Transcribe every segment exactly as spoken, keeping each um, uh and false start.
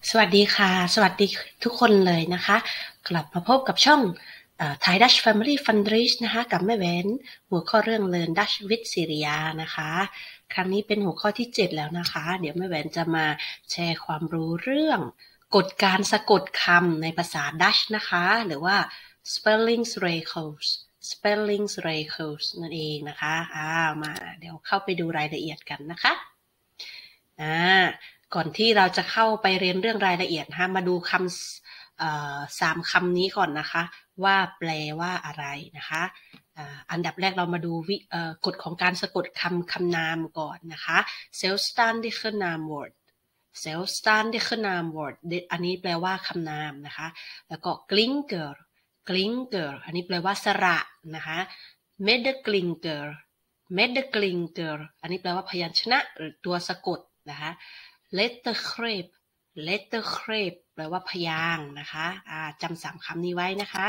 สวัสดีค่ะสวัสดีทุกคนเลยนะคะกลับมาพบกับช่อง Thai Dutch Family Fundraise นะคะกับแม่แหวนหัวข้อเรื่อง Learn Dutch with Syria นะคะครั้งนี้เป็นหัวข้อที่เจ็ดแล้วนะคะเดี๋ยวแม่แหวนจะมาแชร์ความรู้เรื่องกฎการสะกดคำในภาษาดัชนะคะหรือว่า spelling circles spelling circles นั่นเองนะคะอ่ามาเดี๋ยวเข้าไปดูรายละเอียดกันนะคะอ่าก่อนที่เราจะเข้าไปเรียนเรื่องรายละเอียดนะคะมาดูคำสามคำนี้ก่อนนะคะว่าแปลว่าอะไรนะคะอันดับแรกเรามาดูกฎของการสะกดคำคำนามก่อนนะคะ zelfstandige naamwoord zelfstandige naamwoord อันนี้แปลว่าคำนามนะคะแล้วก็ klinker klinker อันนี้แปลว่าสระนะคะ medeklinker medeklinker อันนี้แปลว่าพยัญชนะหรือตัวสะกดนะคะ lettergreep lettergreep แปลว่าพยางค์นะคะจำสามคำนี้ไว้นะคะ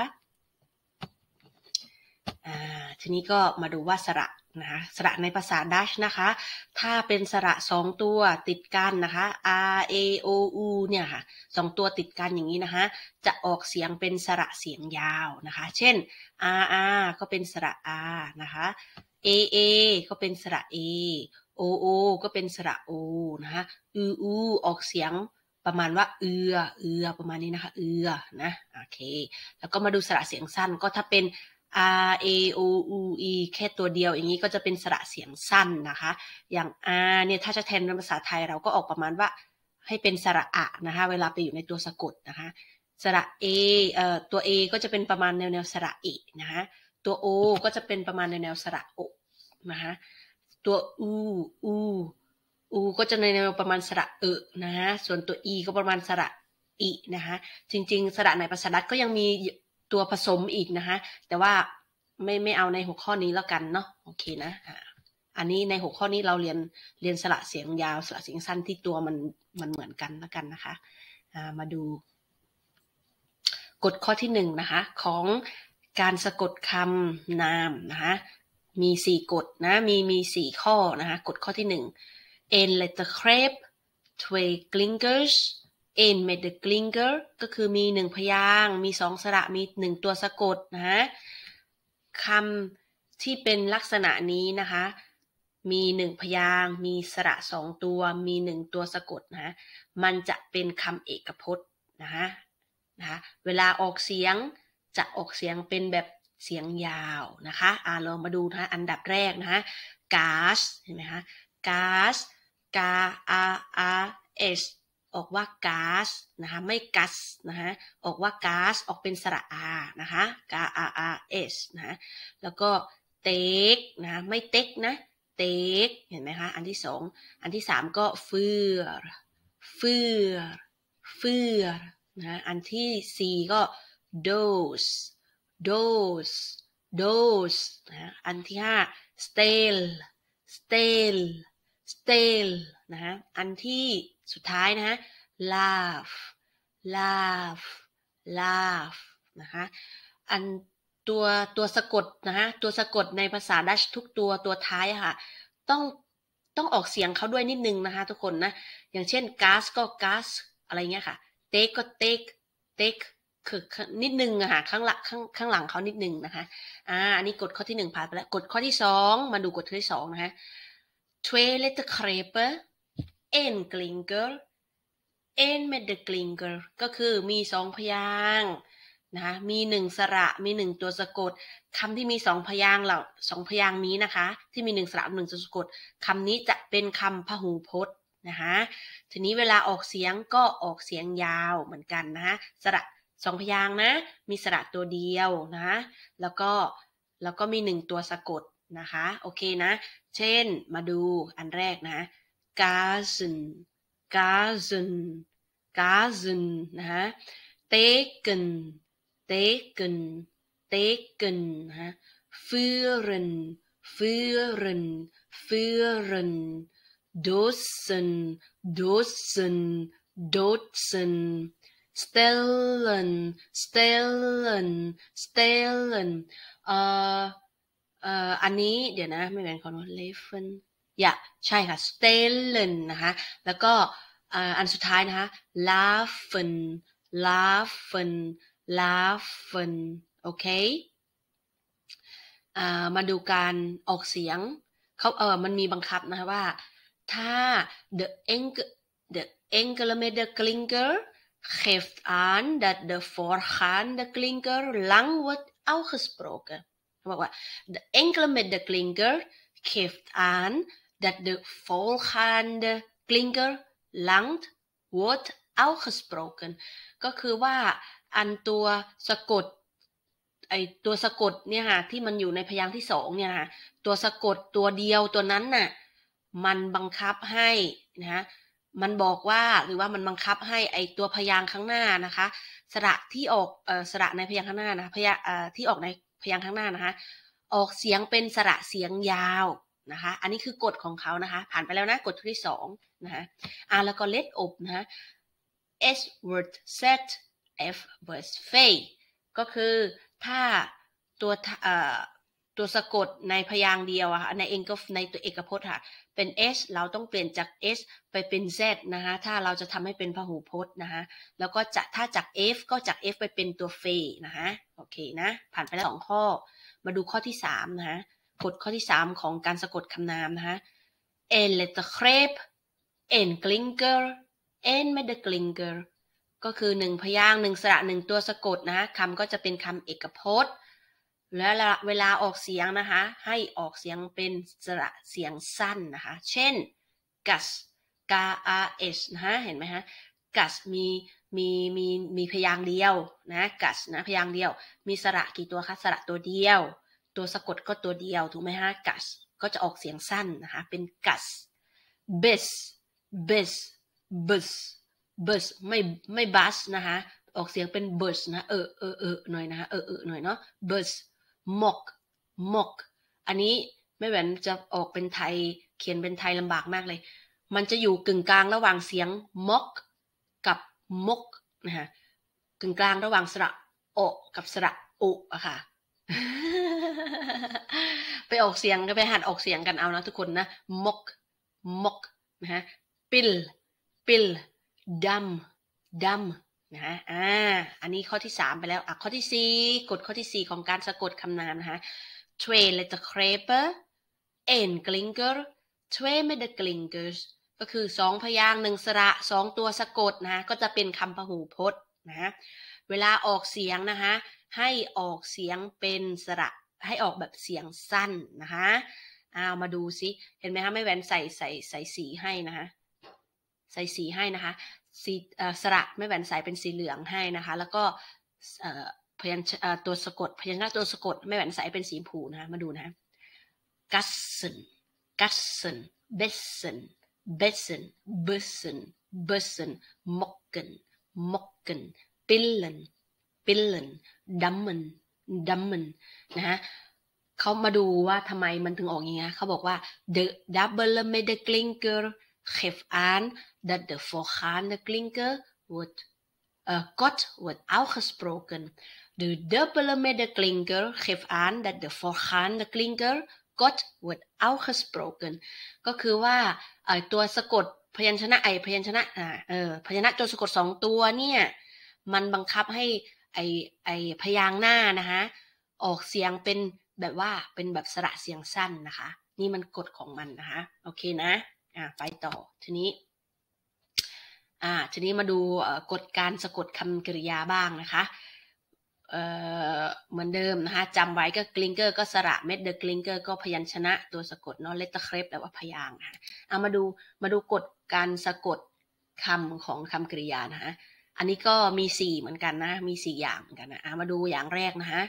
ทีนี้ก็มาดูว่าสระนะคะสระในภาษาดัชนะคะถ้าเป็นสระสองตัวติดกันนะคะ r a o u เนี่ยค่ะสองตัวติดกันอย่างนี้นะคะจะออกเสียงเป็นสระเสียงยาวนะคะเช่น r r ก็เป็นสระ r นะคะ a a ก็เป็นสระ a o o ก็เป็นสระ o นะคะอืออูออกเสียงประมาณว่าเอือเอือประมาณนี้นะคะเอือนะโอเคแล้วก็มาดูสระเสียงสั้นก็ถ้าเป็น r a o u e แค่ตัวเดียวอย่างนี้ก็จะเป็นสระเสียงสั้นนะคะอย่าง r เนี่ยถ้าจะแทนเป็นภาษาไทยเราก็ออกประมาณว่าให้เป็นสระอะนะคะเวลาไปอยู่ในตัวสะกดนะคะสระ a เอ่อตัว a ก็จะเป็นประมาณแนวแนวสระอินะคะตัว o ก็จะเป็นประมาณแนวแนวสระโอนะคะตัวอูอูอูก็จะในแนวประมาณสระเออนะฮะส่วนตัวอีก็ประมาณสระอีนะคะจริงๆสระในภาษาดัตช์ก็ยังมีตัวผสมอีกนะคะแต่ว่าไม่ไม่เอาในหัวข้อนี้แล้วกันเนาะโอเคนะอันนี้ในหัวข้อนี้เราเรียนเรียนสระเสียงยาวสระเสียงสั้นที่ตัวมันมันเหมือนกันแล้วกันนะคะมาดูกฎข้อที่หนึ่งนะคะของการสะกดคำนามนะคะมีสี่กฎนะมีมีสี่ข้อนะคะกฎข้อที่หนึ่ง een lettergreep twee klinkers een medeklinker ก็คือมีหนึ่งพยางค์มีสองสระมีหนึ่งตัวสะกดนะคำที่เป็นลักษณะนี้นะคะมีหนึ่งพยางค์มีสระสองตัวมีหนึ่งตัวสะกดนะมันจะเป็นคำเอกพจน์นะคะนะคะเวลาออกเสียงจะออกเสียงเป็นแบบเสียงยาวนะคะอ่าลองมาดูนะอันดับแรกนะคะ gas เห็นไหมคะ gas g a a s ออกว่า gas นะคะไม่ gas นะคะออกว่า gas ออกเป็นสระ a นะคะ g a a s นะแล้วก็ take นะไม่ take นะ take เห็นไหมคะอันที่สองอันที่สามก็ für für für นะอันที่สี่ก็ dose dose dose นะอันที่ห้า stale stale stale นะฮะอันที่สุดท้ายนะฮะ laugh laugh laugh นะคะอันตัวตัวสะกดนะฮะตัวสะกดในภาษาดัชทุกตัวตัวท้ายค่ะต้องต้องออกเสียงเขาด้วยนิดนึงนะคะทุกคนนะอย่างเช่น gas ก็ gas อะไรเงี้ยค่ะ take ก็ take take คือนิดนึงอะค่ะข้างหลังข้างข้างหลังเขานิดนึงนะคะอ่าอันนี้กฎข้อที่หนึ่งผ่านไปแล้วกฎข้อที่สองมาดูกฎข้อที่สองนะคะ twee lettergrepen één klinker één medeklinker ก็คือมีสองพยางค์นะคะมีหนึ่งสระมีหนึ่งตัวสะกดคำที่มีสองพยางค์เหล่าสองพยางค์นี้นะคะที่มีหนึ่งสระหนึ่งตัวสะกดคำนี้จะเป็นคำพหูพจน์นะคะทีนี้เวลาออกเสียงก็ออกเสียงยาวเหมือนกันนะคะสระสองพยางค์นะมีสระตัวเดียวนะคะแล้วก็แล้วก็มีหนึ่งตัวสะกดนะคะโอเคนะเช่นมาดูอันแรกนะ gazen gazen gazen นะคะ taken taken taken นะคะ führen führen führen dosen dosen dosen stellen stellen stellen เอ่อเอ่ออันนี้เดี๋ยวนะไม่เป็นคนว่า leven อย่าใช่ค่ะ stellen นะคะแล้วก็อ่าอันสุดท้ายนะคะ laughing laughing laughing โอเคอ่ามาดูการออกเสียงเขาเออมันมีบังคับนะคะว่าถ้า the enkel the enkele met de klinker geeft aan dat de voorgaande klinker lang wordt uitgesproken เขาบอกว่า the enkele met de klinker geeft aan dat de voorgaande klinker lang wordt uitgesproken ก็คือว่าอันตัวสะกดไอตัวสะกดเนี่ยค่ะที่มันอยู่ในพยางค์ที่สองเนี่ยค่ะตัวสะกดตัวเดียวตัวนั้นน่ะมันบังคับให้นะมันบอกว่าหรือว่ามันบังคับให้ไอตัวพยางค์ข้างหน้านะคะสระที่ออกเอ่อสระในพยางค์ข้างหน้านะพยางค์เอ่อที่ออกในพยางค์ข้างหน้านะคะออกเสียงเป็นสระเสียงยาวนะคะอันนี้คือกฎของเขานะคะผ่านไปแล้วนะกฎที่สองนะคะอ่าแล้วก็ let up นะคะ S word set F verse fei ก็คือถ้าตัวเอ่อตัวสะกดในพยางค์เดียวอะค่ะในเองก็ในตัวเอกพจน์ค่ะเป็น S เราต้องเปลี่ยนจาก S ไปเป็น Z นะคะถ้าเราจะทำให้เป็นพหูพจน์นะคะแล้วก็จะถ้าจาก F ก็จาก F ไปเป็นตัวเฟนะคะโอเคนะผ่านไปแล้วสองข้อมาดูข้อที่สามนะคะกฎข้อที่สามของการสะกดคำนามนะคะ en lettergreep en klinker en met de klinker ก็คือหนึ่งพยางค์หนึ่งสระหนึ่งตัวสะกดนะคำก็จะเป็นคำเอกพจน์และเวลาออกเสียงนะคะให้ออกเสียงเป็นสระเสียงสั้นนะคะเช่น gas g a s นะคะเห็นไหมคะ gas มีมีมีมีพยางค์เดียวนะ gas นะพยางค์เดียวมีสระกี่ตัวคะสระตัวเดียวตัวสะกดก็ตัวเดียวถูกไหมคะ gas ก็จะออกเสียงสั้นนะคะเป็น gas bus bus bus bus ไม่ไม่ bus นะคะออกเสียงเป็น bus นะเออเออเออหน่อยนะคะเออเออหน่อยเนาะ bus mock mock อันนี้ไม่แหวนจะออกเป็นไทยเขียนเป็นไทยลำบากมากเลยมันจะอยู่กึ่งกลางระหว่างเสียง mock กับ mock นะคะกึ่งกลางระหว่างสระโอกับสระอุอะค่ะ ไปออกเสียงก็ไปหัดออกเสียงกันเอานะทุกคนนะ mock mock นะฮะ pill pill ดำดำนะฮะอ่าอันนี้ข้อที่สามไปแล้วอ่ะข้อที่สี่กฎข้อที่สี่ของการสะกดคำนามนะคะ twee lettergrepen en klinker twee met de klinkers ก็คือสองพยางค์หนึ่งสระสองตัวสะกดนะก็จะเป็นคำพหูพจน์นะเวลาออกเสียงนะคะให้ออกเสียงเป็นสระให้ออกแบบเสียงสั้นนะคะเอามาดูสิเห็นไหมคะไม่แหวนใส่ใส่ใส่สีให้นะคะใส่สีให้นะคะสีสระไม่แหวนใส่เป็นสีเหลืองให้นะคะแล้วก็พยัญชนะตัวสะกดพยัญชนะตัวสะกดไม่แหวนใส่เป็นสีชมพูนะคะมาดูนะ gassen gassen bessen bessen bussen bussen mokken mokken pillen pillen dammen dammen นะฮะเขามาดูว่าทำไมมันถึงออกอย่างนี้เขาบอกว่า the double med de klinker geeft aan dat de voorgaande klinker wordt uh, kort wordt uitgesproken de dubbele met de klinker geeft aan dat de voorgaande klinker kort wordt uitgesproken ก็คือว่าตัวสะกดพยัญชนะไอพยัญชนะอ่าเออพยัญชนะตัวสะกดสองตัวเนี่ยมันบังคับให้ไอไอพยางค์หน้านะคะออกเสียงเป็นแบบว่าเป็นแบบสระเสียงสั้นนะคะนี่มันกฎของมันนะคะโอเคนะอ่าไปต่อทีนี้อ่าทีนี้มาดูกฎการสะกดคำกริยาบ้างนะคะเอ่อเหมือนเดิมนะคะจำไว้ก็ klinker ก็สระเม็ด the klinker ก็พยัญชนะตัวสะกดเนาะ lettergreep แปลว่าพยางค์นะคะเอามาดูมาดูกฎการสะกดคำของคำกริยานะคะอันนี้ก็มีสี่เหมือนกันนะมีสี่อย่างเหมือนกันนะเอามาดูอย่างแรกนะคะ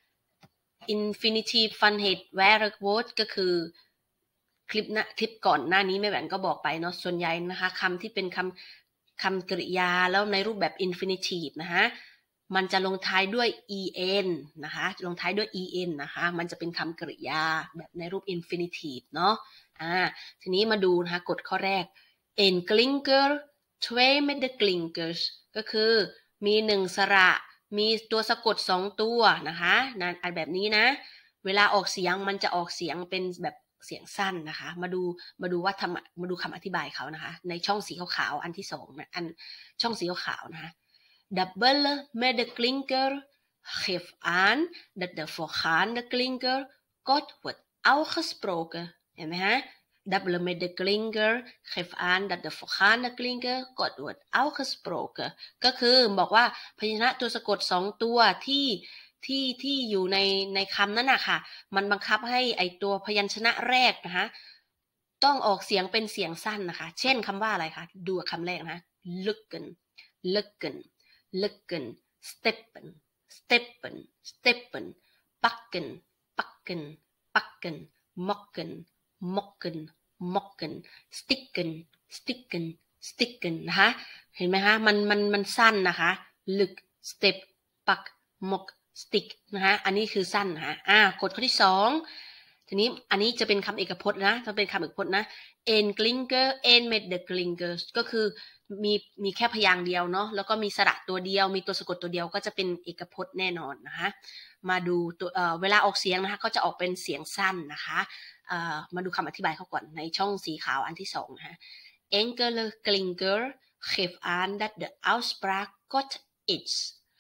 infinitive funhead verb word ก็คือคลิปนะคลิปก่อนหน้านี้แม่แหวนก็บอกไปเนาะส่วนใหญ่นะคะคำที่เป็นคำคำกริยาแล้วในรูปแบบ infinitive นะคะมันจะลงท้ายด้วย en นะคะลงท้ายด้วย en นะคะมันจะเป็นคำกริยาแบบในรูป infinitive เนาะอ่าทีนี้มาดูนะคะกฎข้อแรก en klinker twee met de klinkers ก็คือมีหนึ่งสระมีตัวสะกดสองตัวนะคะนั่นอันแบบนี้นะเวลาออกเสียงมันจะออกเสียงเป็นแบบเสียงสั้นนะคะมาดูมาดูว่าทำมาดูคำอธิบายเขานะคะในช่องสีขาวๆอันที่สองนะอันช่องสีขาวๆนะคะ Double met de klinker geeft aan dat de voorgaande klinker kort wordt uitgesproken เห็นไหมฮะ Double met de klinker geeft aan dat de voorgaande klinker kort wordt uitgesproken ก็คือบอกว่าพยัญชนะตัวสะกดสองตัวที่ที่ที่อยู่ในในคำนั้นนะค่ะมันบังคับให้ไอตัวพยัญชนะแรกนะคะต้องออกเสียงเป็นเสียงสั้นนะคะเช่นคำว่าอะไรคะดูคำแรกนะ lukken lukken lukken steppen steppen steppen pakken pakken pakken mokken mokken mokken stikken stikken stikken นะคะเห็นไหมคะมันมันมันสั้นนะคะ luk step pak mok stick นะคะอันนี้คือสั้นนะคะอ่ากฎข้อที่สองทีนี้อันนี้จะเป็นคำเอกพจน์นะจะเป็นคำเอกพจน์นะ en klinker en met de klinker ก็คือมีมีแค่พยางค์เดียวเนาะแล้วก็มีสระตัวเดียวมีตัวสะกดตัวเดียวก็จะเป็นเอกพจน์แน่นอนนะคะมาดูตัวเอ่อเวลาออกเสียงนะคะก็จะออกเป็นเสียงสั้นนะคะเอ่อมาดูคำอธิบายเขาก่อนในช่องสีขาวอันที่สองนะคะ enkele klinker geeft aan dat de uitspraak kort is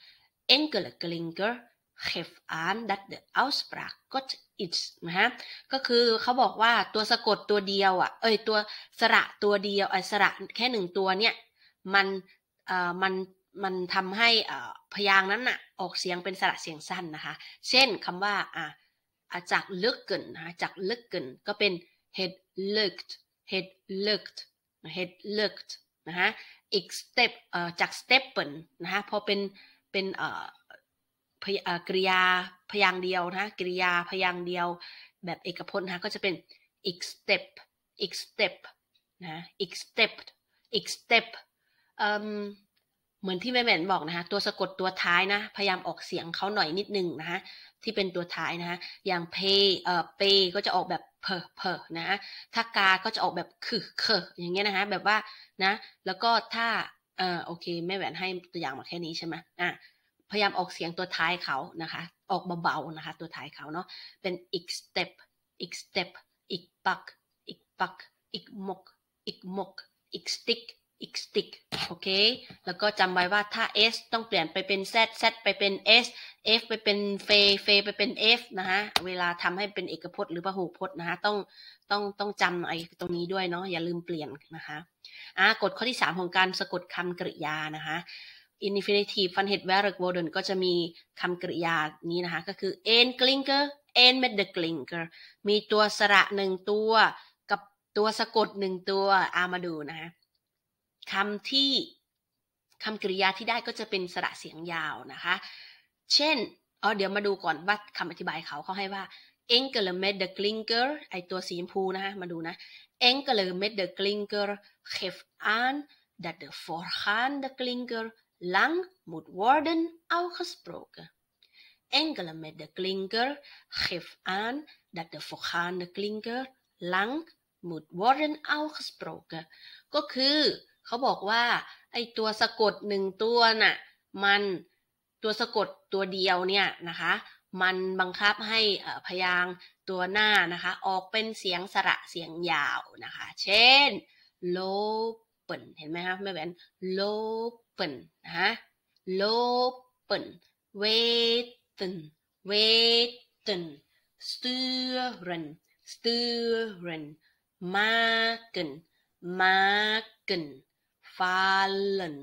enkele klinker geeft aan dat de uitspraak kort is นะฮะก็คือเขาบอกว่าตัวสะกดตัวเดียวอ่ะเอ้ยตัวสระตัวเดียวไอ้สระแค่หนึ่งตัวเนี่ยมันเอ่อมันมันทำให้เอ่อพยางค์นั้นน่ะออกเสียงเป็นสระเสียงสั้นนะคะเช่นคำว่าอ่ะจาก lukken นะคะจาก lukken ก็เป็น het lukt het lukt het lukt นะฮะอีก step เอ่อจาก steppen นะฮะพอเป็นเป็นเอ่อกริยาพยางค์เดียวนะกริยาพยางค์เดียวแบบเอกพจน์นะก็จะเป็น ik step ik step นะik step ik step เอ่อเหมือนที่แม่แหม่นบอกนะคะตัวสะกดตัวท้ายนะพยายามออกเสียงเขาหน่อยนิดนึงนะคะที่เป็นตัวท้ายนะคะอย่าง pay เอ่อ pay ก็จะออกแบบเพอเพอนะถ้ากาก็จะออกแบบคือเคออย่างเงี้ยนะคะแบบว่านะแล้วก็ถ้าเอ่อโอเคแม่แหวนให้ตัวอย่างมาแค่นี้ใช่ไหมอ่ะพยายามออกเสียงตัวท้ายเขานะคะออกเบาๆนะคะตัวท้ายเขาเนาะเป็น ik step ik step ik pak ik pak ik mok ik mok ik stick ik stick โอเคแล้วก็จำไว้ว่าถ้า s ต้องเปลี่ยนไปเป็น z z ไปเป็น s f ไปเป็นเฟเฟไปเป็น f นะคะเวลาทำให้เป็นเอกพจน์หรือพหูพจน์นะคะต้องต้องต้องจำไอ้ตรงนี้ด้วยเนาะอย่าลืมเปลี่ยนนะคะอ่ากฎข้อที่สามของการสะกดคำกริยานะคะ infinitive van het werkwoorden ก็จะมีคำกริยานี้นะคะก็คือ en klinker en met de klinker มีตัวสระหนึ่งตัวกับตัวสะกดหนึ่งตัวอามาดูนะคะคำที่คำกริยาที่ได้ก็จะเป็นสระเสียงยาวนะคะเช่นอ๋อเดี๋ยวมาดูก่อนว่าคำอธิบายเขาเขาให้ว่า enkele met de klinker ไอตัวสีชมพูนะคะมาดูนะ enkele met de klinker geeft aan dat de voorgaande klinker lang moet worden uitgesproken enkele met de klinker geeft aan dat de voorgaande klinker lang moet worden uitgesproken ก็คือเขาบอกว่าไอตัวสะกดหนึ่งตัวน่ะมันตัวสะกดตัวเดียวเนี่ยนะคะมันบังคับให้พยางค์ตัวหน้านะคะออกเป็นเสียงสระเสียงยาวนะคะเช่น lopen เห็นไหมคะแม่แหวน lopen นะคะ lopen weten weten sturen sturen maken maken fallen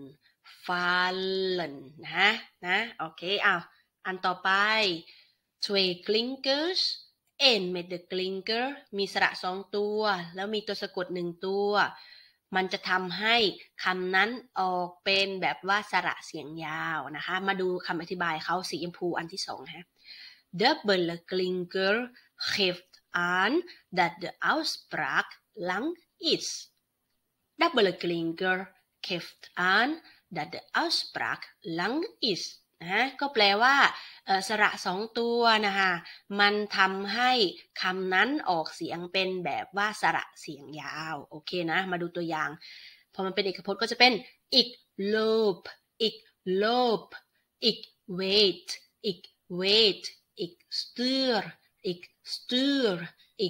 fallen นะนะโอเคอ้าวอันต่อไป twee klinkers en met de klinker มีสระสองตัวแล้วมีตัวสะกดหนึ่งตัวมันจะทำให้คำนั้นออกเป็นแบบว่าสระเสียงยาวนะคะมาดูคำอธิบายเขาสีชมพูอันที่สองฮะ Double klinker geeft aan dat de uitspraak lang is Double klinker geeft aan dat de uitspraak lang is นะก็แปลว่าสระสองตัวนะคะมันทำให้คำนั้นออกเสียงเป็นแบบว่าสระเสียงยาวโอเคนะมาดูตัวอย่างพอมันเป็นเอกพจน์ก็จะเป็น ik loop ik loop ik weet ik weet ik stuur ik stuur ik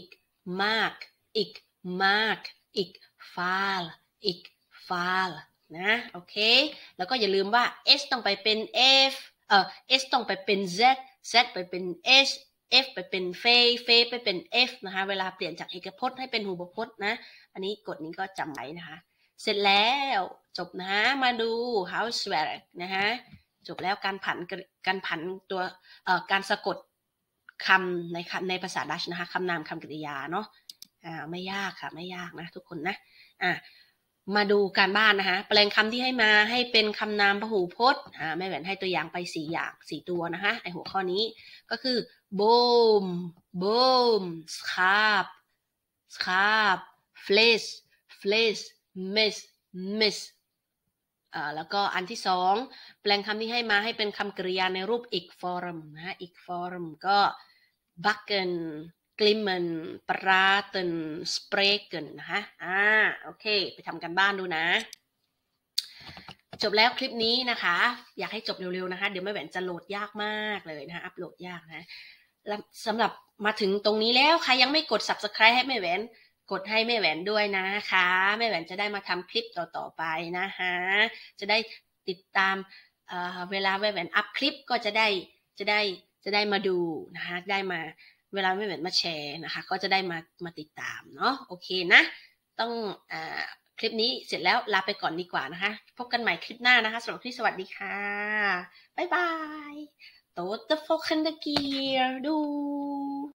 มากอีกมากอีกฟาลอีกฟาลนะโอเคแล้วก็อย่าลืมว่า s ต้องไปเป็น f เอ่อ s ต้องไปเป็น z z ไปเป็น s f ไปเป็นเฟเฟไปเป็น f นะคะเวลาเปลี่ยนจากเอกพจน์ให้เป็นหูปพจน์นะอันนี้กฎนี้ก็จำไว้นะคะเสร็จแล้วจบนะมาดู housework นะคะจบแล้วการผันการผันตัวเอ่อการสะกดคำในในภาษาดัชนะคะคำนามคำกริยาเนาะอ่าไม่ยากค่ะไม่ยากนะทุกคนนะอ่ะมาดูการบ้านนะคะแปลงคำที่ให้มาให้เป็นคำนามพหูพจน์อ่าแม่แหวนให้ตัวอย่างไปสี่อย่างสี่ตัวนะคะไอหัวข้อนี้ก็คือ boom boom scarp scarp fleece fleece miss miss อ่าแล้วก็อันที่สองแปลงคำที่ให้มาให้เป็นคำกริยาในรูป ik form นะ ik form ก็ backen glimmen praten spreken นะคะอ่าโอเคไปทำกันบ้านดูนะจบแล้วคลิปนี้นะคะอยากให้จบเร็วๆนะคะเดี๋ยวแม่แหวนจะโหลดยากมากเลยนะคะอัปโหลดยากนะสำหรับมาถึงตรงนี้แล้วใครยังไม่กด subscribe ให้แม่แหวนกดให้แม่แหวนด้วยนะคะแม่แหวนจะได้มาทำคลิปต่อๆไปนะคะจะได้ติดตามเอ่อเวลาแม่แหวนอัพคลิปก็จะได้จะได้จะได้มาดูนะคะได้มาเวลาแม่แหวนมาแชร์นะคะก็จะได้มามาติดตามเนาะโอเคนะต้องอ่าคลิปนี้เสร็จแล้วลาไปก่อนดีกว่านะคะพบกันใหม่คลิปหน้านะคะสำหรับที่สวัสดีค่ะบ๊ายบายTot de volgende keer. Doei!